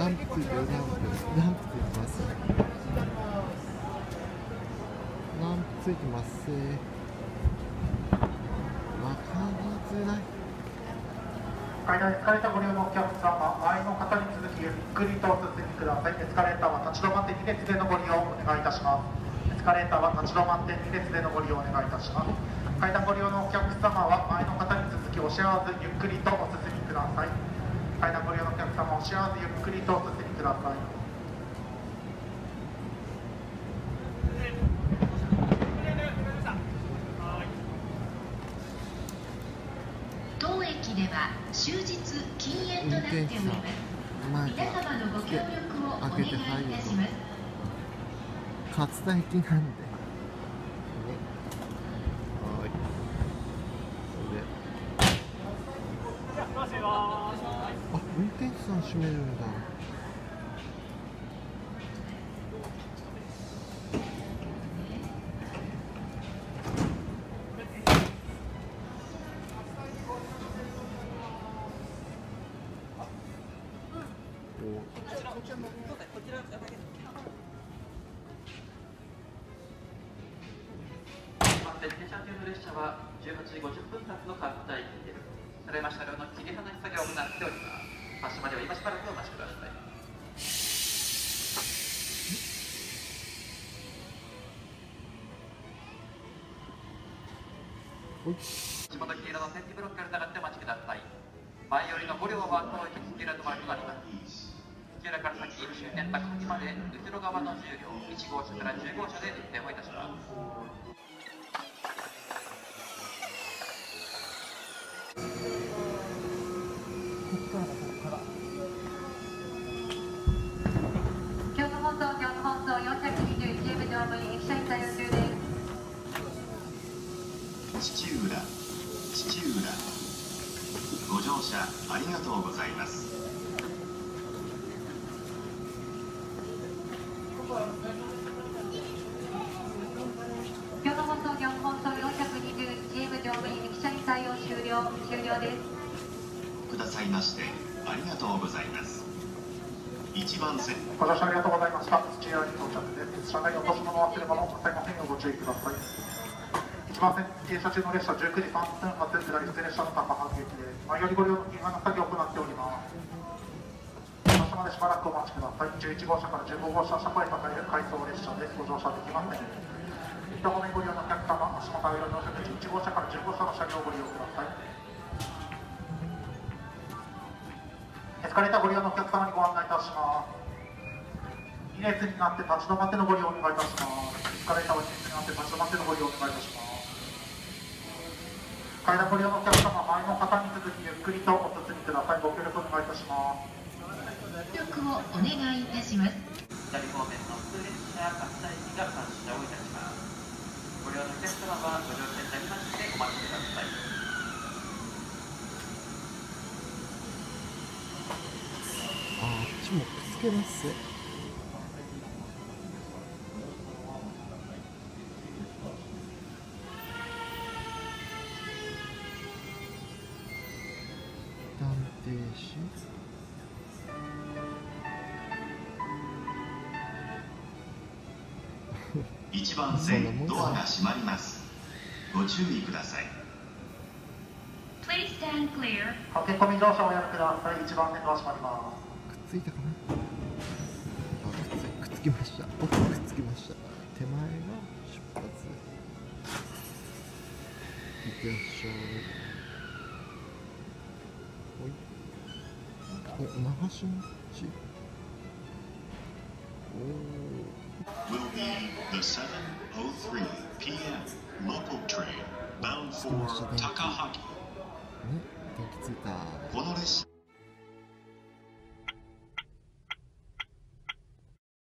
ランプついてる、ランプついてます。ランプついてます。わかりづらい。 階段エスカレーターご利用のお客様、前の方に続きゆっくりとお進みください。エスカレーターは立ち止まって2列でのご利用をお願いいたします。エスカレーターは立ち止まって2列でのご利用をお願いいたします。階段ご利用のお客様は前の方に続き押し合わずゆっくりとお進みください。階段ご利用のお客様、押し合わずゆっくりとお進みください。 当駅では終日禁煙となっております。皆様のご協力をお願いいたします。 勝田駅なんで、ね、はい、それで運転手さん閉めるんだ。 停車中の列車は18時50分発の勝田駅です。ただいま車両の切り離し作業を行っております。発車までは今しばらくお待ちください。下田黄色の点字ブロックから流ってお待ちください。前よりの5両は当駅土浦止まりとなります。土浦から先終点高木まで後ろ側の10両1号車から10号車で運転をいたします。 京都放送421部乗務員駅舎に対応中です。 土浦ご乗車ありがとうございます。 京都放送421部乗務員駅舎に対応終了です。 くださいましてありがとうございます。1番線ご乗車ありがとうございました。土浦に到着です。車内に落とし物忘れ物、ございませんようご注意ください。1番線停車中の列車19時3分発下り普通列車の高浜駅で前よりご利用の禁煙の作業を行っております。発車までしばらくお待ちください。11号車から15号車車庫へと入る回送列車です。ご乗車できません。一方面ご利用のお客様、足元上の乗車口1号車から10号車の車両をご利用ください。エスカレーターご利用のお客様にご案内いたします。2列になって立ち止まってのご利用をお願いいたします。エスカレーターは2列になって立ち止まってのご利用をお願いいたします。階段ご利用のお客様、前の方に続きゆっくりとお進みください。ご協力お願いいたします。 協力をお願いいたします。 左方面の普通列車勝田駅が発車をいたします。ご利用のお客様はご乗車になりましてお待ちください。 あっちもくっつけます。断定し 1番線ドアが閉まります。ご注意ください。 Please stand clear。 駆け込み乗車をおやめください。1番線ドア閉まります。 くっついたかな。くっつきました。僕くっつきました。手前が出発。いってらっしゃい。お、流しのち。 Will be the 7:03 p.m. local train bound for 高萩。 ね、電気ついた。 この列車